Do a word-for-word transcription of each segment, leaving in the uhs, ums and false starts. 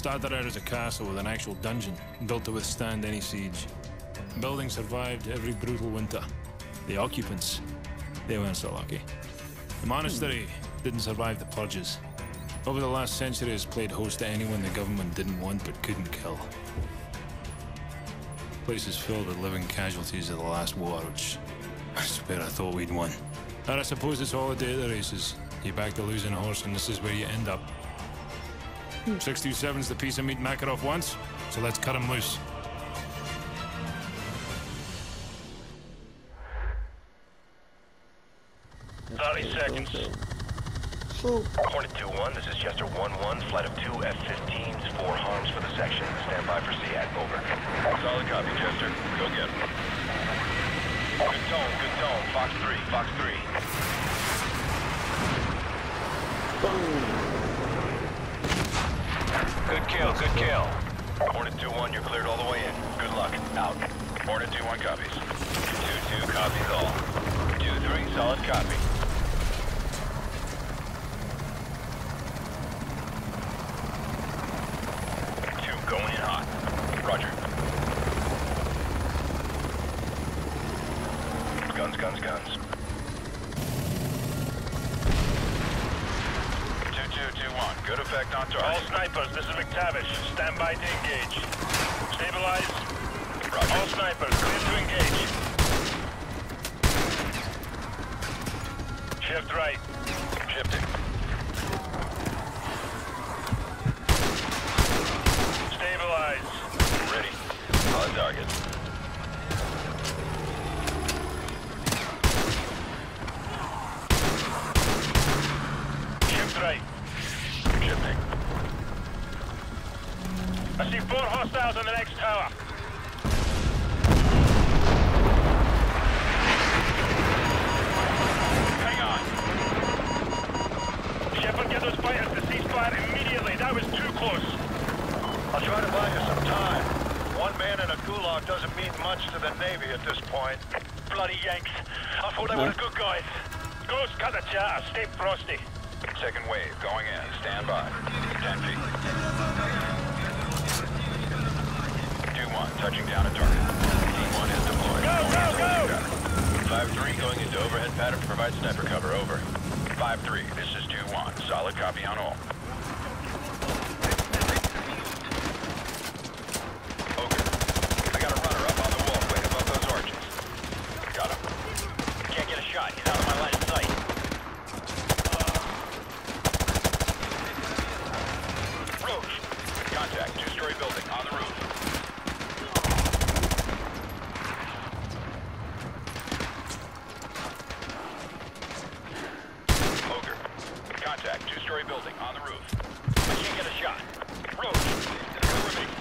Started out as a castle with an actual dungeon, built to withstand any siege. The building survived every brutal winter. The occupants, they weren't so lucky. The monastery didn't survive the purges. Over the last century, it's played host to anyone the government didn't want but couldn't kill. The place is filled with living casualties of the last war, which I swear I thought we'd won. And I suppose it's all a day of the races. You back the losing horse, and this is where you end up. six two seven's the piece of meat Makarov wants, so let's cut him loose. thirty seconds. So, Hornet two one, this is Chester one one, flight of two F fifteens, four harms for the section. Stand by for SEAD, over. Solid copy, Chester. Go get him. Good tone, good tone. Fox three, Fox three. boom. Good kill, good kill. Hornet two one, you're cleared all the way in. Good luck. Out. Hornet two one copies. two two copies all. two three, solid copy. two going in hot. Roger. Guns, guns, guns. two two two one, good effect on target. All snipers, this is McTavish. Stand by to engage. Stabilize. Roger. All snipers, clear to engage. Shift right. Shifting. Stabilize. Ready. On target. Shift right. Shifting. I see four hostiles on the next tower. Hang on. Shepard, get those fighters to ceasefire immediately. That was too close. I'll try to buy you some time. One man in a gulag doesn't mean much to the Navy at this point. Bloody Yanks. I thought they were good guys. Ghost, cut the chatter. Stay frosty. Second wave going in. Stand by. ten feet. two one, touching down at target. Team one is deployed. Go, go, go! five three going into overhead pattern to provide sniper cover. Over. five three, this is two one. Solid copy on all. Okay. I got a runner up on the walkway above those arches. Got him. Can't get a shot. He's out of my line of sight. Roach. Contact. Two-story building on the roof. Ogre. Contact. Two-story building on the roof. I can't get a shot. Roach. Cover me.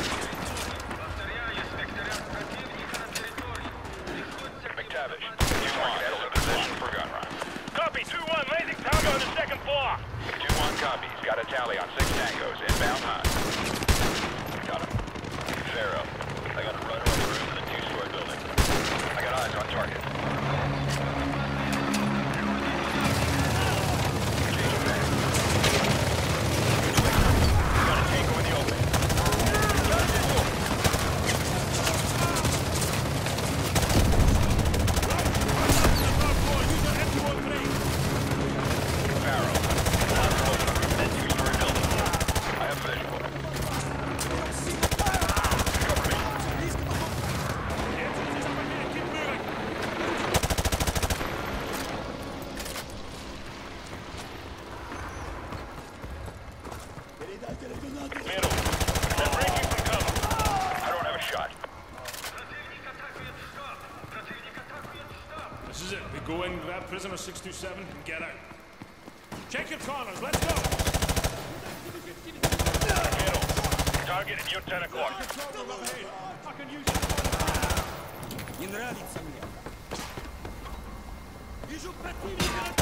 McTavish. two one. Is in position for gun run. Copy. two one. Raising tango on the second floor. two one copies. Got a tally on six tangos. Inbound high. Got him. Pharaoh. I got a runner on the roof of the two-story building. I got eyes on target. Engaging back. Got a tango in the open. Got a visual. Pharaoh. On the roof of that two-story building. I have visual. Cover me. Middle. They're breaking from cover. I don't have a shot. This is it. We go in, grab prisoner six two seven, and get out. Check your corners. Let's go. Middle. Target at your ten o'clock. Не нравится мне. Вижу противника.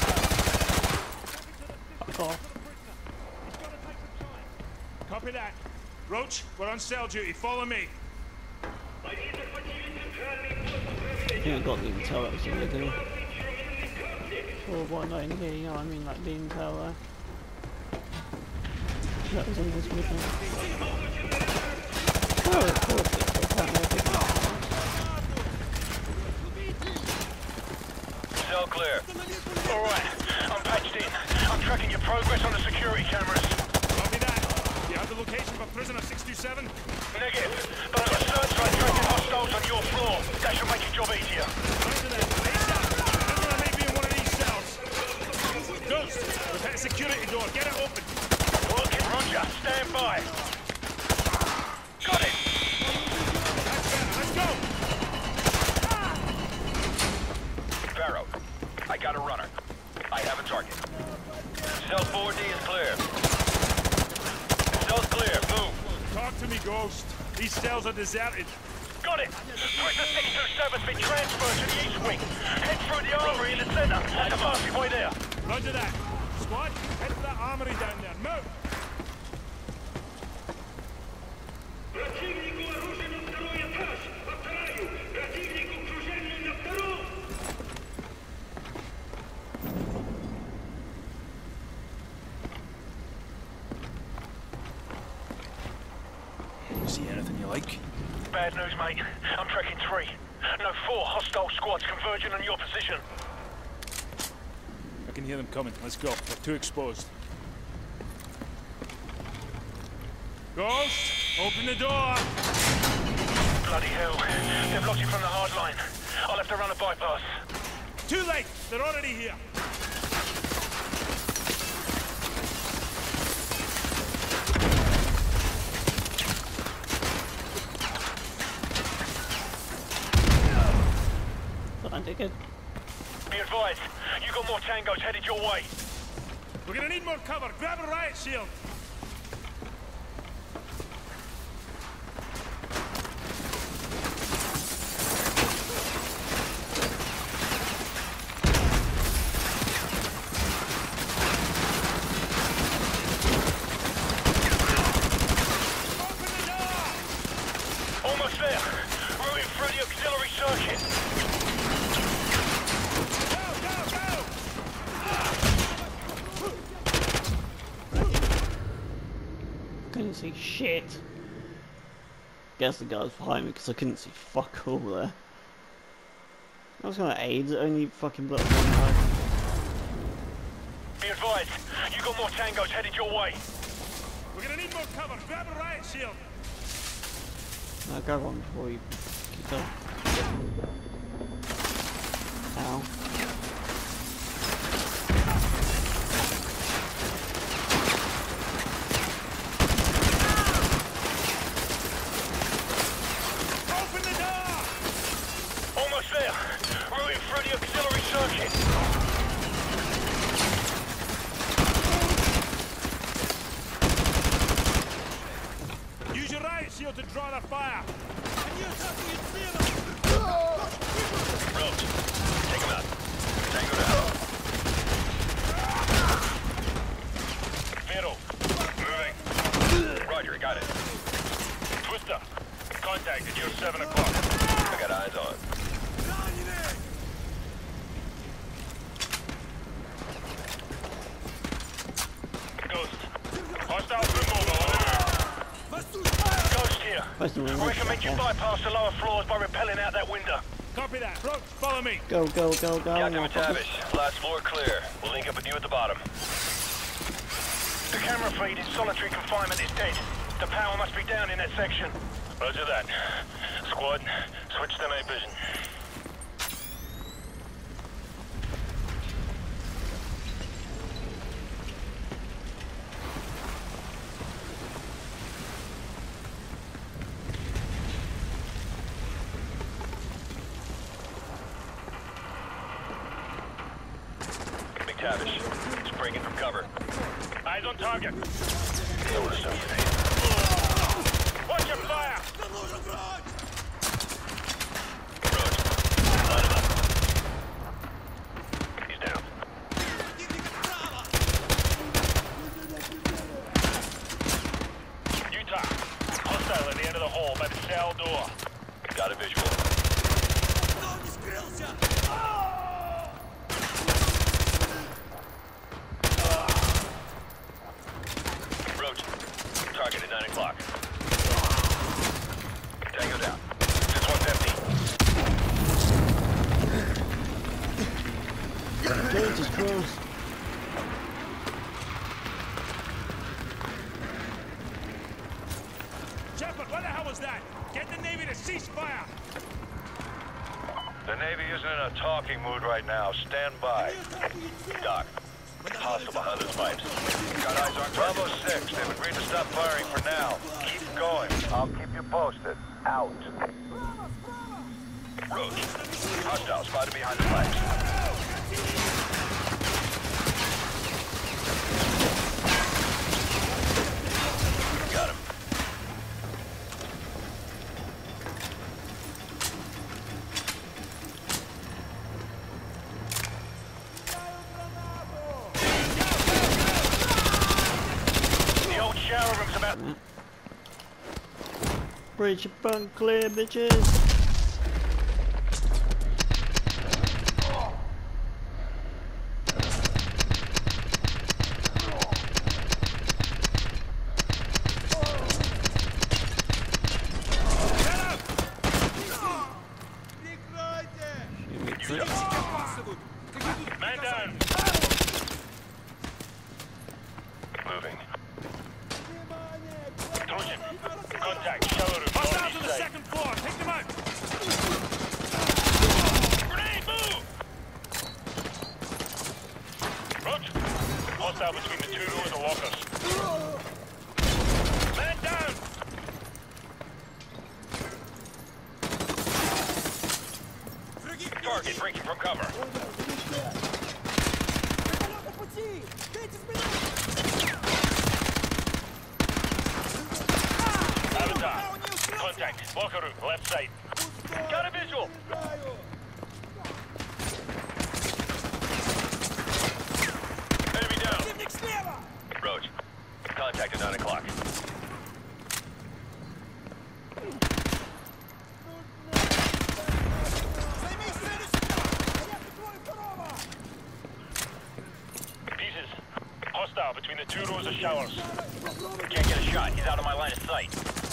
Copy that. Roach, we're on cell duty. Follow me. I think I got the intel that was in the deal. Or what, not in here, you know what I mean, like the intel there. That was almost midnight. Oh, of course, it's apparently a big one. Cell clear. Alright, I'm patched in. I'm tracking your progress on the security cameras. Copy that. You have the location for prisoner six two seven? Negative, but I've got searchlight tracking hostiles on your floor. That should make your job easier. Roger that. ASAP. Prisoner may be in one of these cells. Ghost, repair the security door. Get it open. Working, Roger. Stand by. Got it. That's better. Let's go. Barrow, I got a runner. I have a target. Cell four D is clear. Cell's clear. Move. Talk to me, Ghost. These cells are deserted. Got it. Prisoner six two seven's been transferred to the east wing. Head through the armory in the center. There's a passageway there. Roger that. Squad, head to that armory down there. Move. Противнику оружие на второй этаж! Повторяю! Противнику кружение на втором! See anything you like? Bad news, mate. I'm tracking three. No, four hostile squads converging on your position. I can hear them coming. Let's go. We're too exposed. Ghost, open the door. Bloody hell. They've blocked you from the hard line. I'll have to run a bypass. Too late. They're already here. I think it. Be advised, you got more tangos headed your way. We're gonna need more cover. Grab a riot shield. Open the door! Almost there. Routing through the auxiliary circuit. Go, go, go! Couldn't see shit. Guess the guys behind me because I couldn't see fuck all there. I was gonna aid, it only fucking blew up one eye. Be advised, you got more tangos headed your way. We're gonna need more cover. Grab a riot shield. Now grab one before you keep going. Ow. Open the door! Almost there. Routing through the auxiliary circuit. Use your riot shield to draw the fire. Roach, take him out. Tango down. Vero, moving. Roger, got it. Twister, contact at your seven o'clock. I got eyes on. Ghost. Hostiles removal. Ghost here. Where's the I one? recommend you bypass the lower floors by rappelling out that window. Copy that. Roach, follow me. Go, go, go, go. Captain motherfuckers. McTavish, last floor clear. We'll link up with you at the bottom. The camera feed in solitary confinement is dead. The power must be down in that section. Roger that. Squad, switch to night vision. McTavish, springing from cover. Eyes on target. Notice him. Watch your fire! Roach, line him up. He's down. Utah, hostile at the end of the hall by the cell door. Got a visual. Roach, target at nine o'clock. Tango down. This one's empty. Jesus Christ. Shepard, what the hell was that? Get the Navy to cease fire! The Navy isn't in a talking mood right now. Stand by. Doc. Hostile behind those pipes. Got eyes on Bravo six. They've agreed to stop firing for now. Keep going. I'll keep you posted. Out. Roach. Hostile spotted behind the pipes. Got him. The old shower room's about... Breach your front clear, bitches. Man down. Moving. Trojan. Contact. Shower room. Hostiles on the second floor! Take them out! Grenade, move! Roach. Hostile between the two rows of lockers. Man down! Target breaking from cover. Avatar. Contact. Locker room. Left side. Got a visual. Enemy down. Roach. Contact at nine o'clock. Pieces. Hostile between the two rows of showers. Can't get a shot. He's out of my line of sight.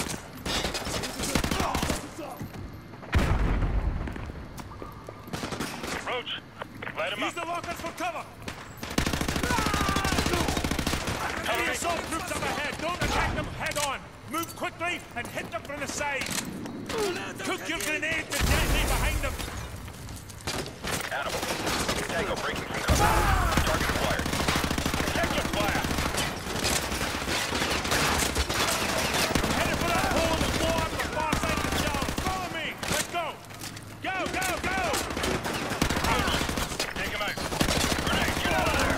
Roach. Light him Use up. the lockers for cover! Enemy assault troops up ahead! Don't attack them head on! Move quickly and hit them from the side! Cook your grenade to detonate behind them! Animal. Tango breaking from cover. Target acquired. Check your fire. I'm headed for that hole in the floor on the far side of the shower! Follow me! Let's go! Go, go, go! Take him out. Grenade, get out of there.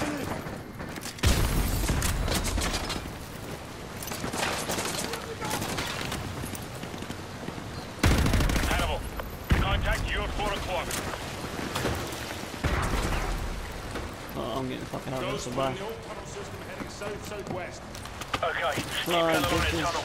Hannibal. Contact you at four o'clock. Oh, I'm getting fucking out of Those this from one. the old tunnel system heading south-southwest. Okay. Keep Fly, Keller in bitches. tunnel.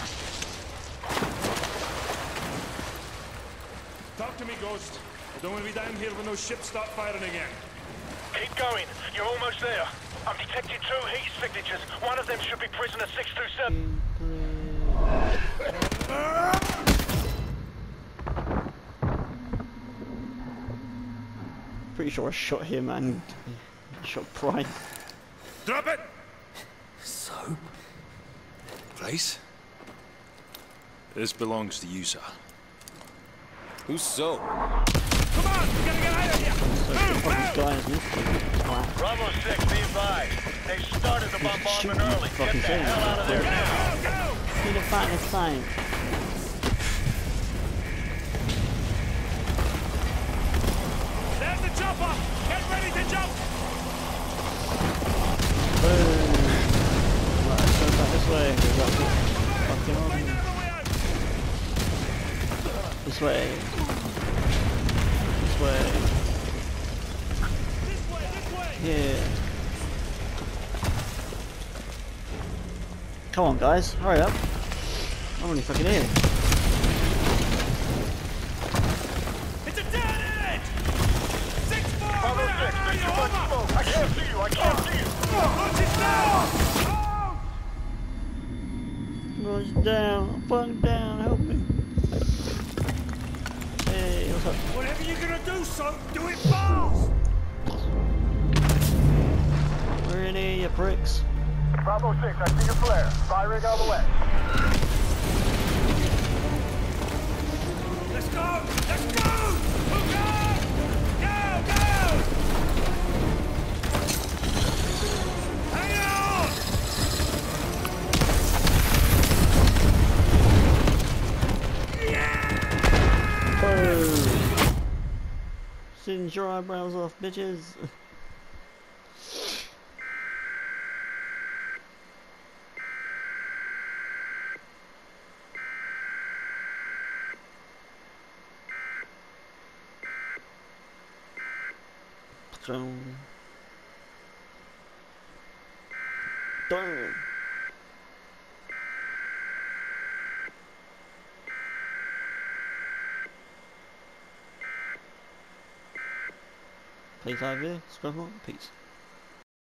Talk to me, Ghost. I don't want to be down here when those ships start firing again. Keep going. You're almost there. I've detected two heat signatures. One of them should be prisoner six two seven. Pretty sure I shot him and shot Pride. Drop it! So? Place? This belongs to you, sir. Who's so? Come on! We gotta get out of here! So Move, fucking move! guys, this wow. Bravo six, be advised. They started the bombardment early. Get fucking the thing. hell out of there now. Go, go! Need to find a sign. There's the chopper! Get ready to jump! Boom. Right, let's go back this way. We've got this fucking on. Find another way out! This way. This way. This way, this way! Yeah. Come on, guys, hurry up. I'm only fucking here. It's a dead end! Six four! Bravo Where the six, hell are there's you? too much Over! smoke. I can't see you. I can't see you. Launch it down! Rush down, I'm fucking down, help me. Hey, what's up? Whatever you're gonna do, son, do it fast! We're in here, you pricks. Bravo six, I see your flare. Firing on the way. Let's go! Let's go! Move on! Go! Go! Hang on! Boom! Singe your eyebrows off, bitches. Boom. Damn. Please, I V, Scrubble, peace.